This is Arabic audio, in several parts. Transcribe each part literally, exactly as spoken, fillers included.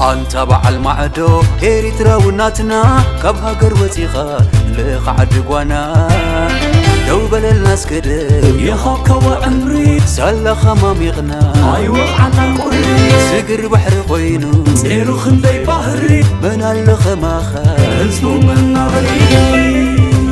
أنت بعل معدو إريترا وناتنا كبها قروتيخا لقعد قوانا لو بللناس كدب يخاك وعمري سالا خمام يغنى أيوة عنا قري سقر بحر قوينو سيرو خندي بحري من اللخماخا هزبو من نغري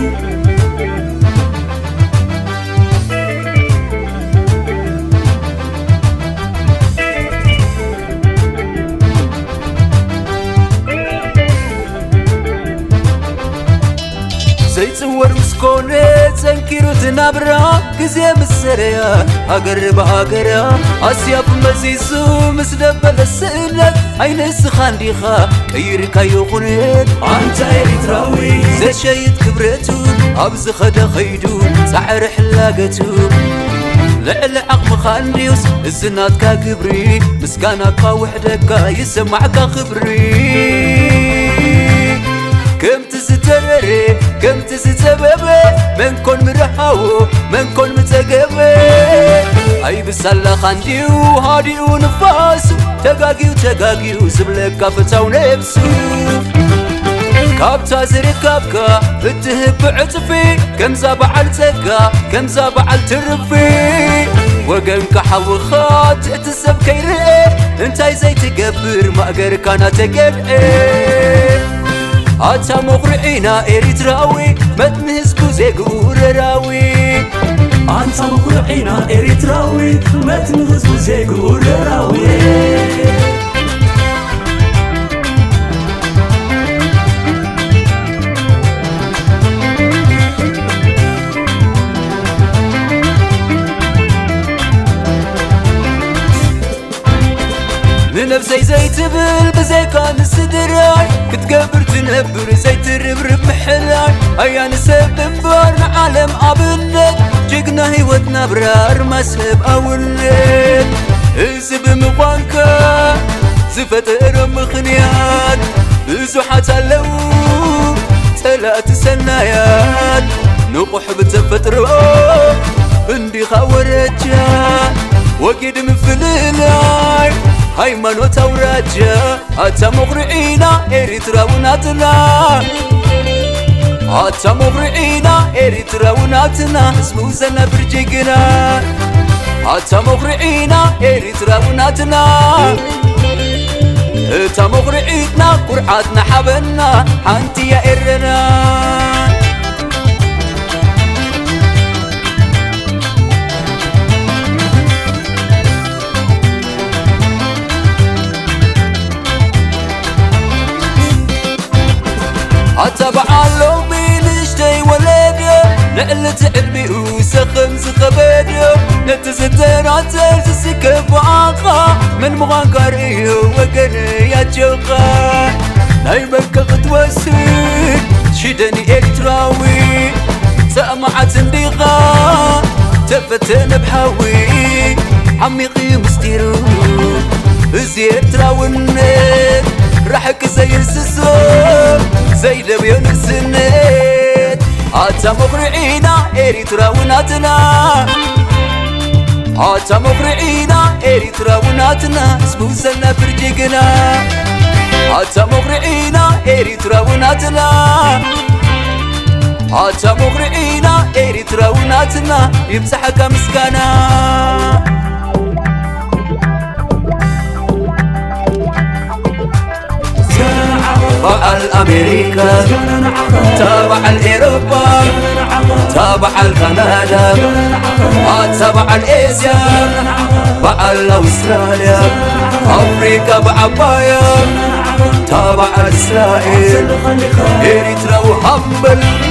زيتصور مسكونة تنكيرو تنابرا كزي مسريا هاقر بهاقرا أسياب مزيزو مسدبل السئلت عين السخان ديخا كيركا يوخنت أنت إريتراوي زي شايد كبرتو أبز خدا خيدو سعر حلاقتو لعل عقم خانديوس الزنات كا كبري مسكانا كا وحدكا يسمعكا خبري كم تسترري كم تستببي من كون مرحاو من كون متقبي أي بسالة خانديو هاديو نفاسو تقاقيو تقاقيو سبلك فتاو نفسو كابتا زريت كابكا فتهب عطفي كم زابعال تقا كم زابعال ترفي وقنك حوخات تسب كيرئي انتاي زي تقبر ما اقر كانا تقرئي أتا مغرعينا إريتراوي متن هزبو زي قورراوي أنت مغرعينا إريتراوي متن هزبو زي قورراوي لنفسي زي تبل بزي كان السدراي كتقبر تنبر زي تربرب محلاي أيان سبب بار عالم عبنك جيقنا هيوتنا برار مسهب أولك الزب مقوانكا زفت إرم مخنيات بزو حتى لو تلات سنايات نقح بتفترو اندي خاورجا وقيد من فليلاي هاي منو توراجا أتا مغرعينا إريترا وناتنا أتا مغرعينا إريترا وناتنا اسمو زنا برجيقنا أتا مغرعينا إريترا وناتنا أتا مغرعيتنا قرعاتنا حبنا حانتي يا إرنا أتبعالو بيلشتي ولاديو لعلة عبيو سخم سخباديو نتزدين عتل تسكب وعاقا من مغانقاريو وقني يا جوقا نايبك قدوسي شدني إريتراوي سأمعت انديقا تفتن بحاوي عميقي مستيرو زي إريتراونك رحك زي السسو زي دبيون السنات أتا مغرعينا إريترا وناتنا أتا مغرعينا إريترا وناتنا اسمو زلنا برجيقنا أتا مغرعينا إريترا وناتنا أتا مغرعينا إريترا وناتنا يمسحك مسكانا تبع الأمريكا تبع الإيروبا تبع الكندا تبع الإسيا تبع الأستراليا أفريقيا بعبايا تبع إسرائيل إريترا وحمل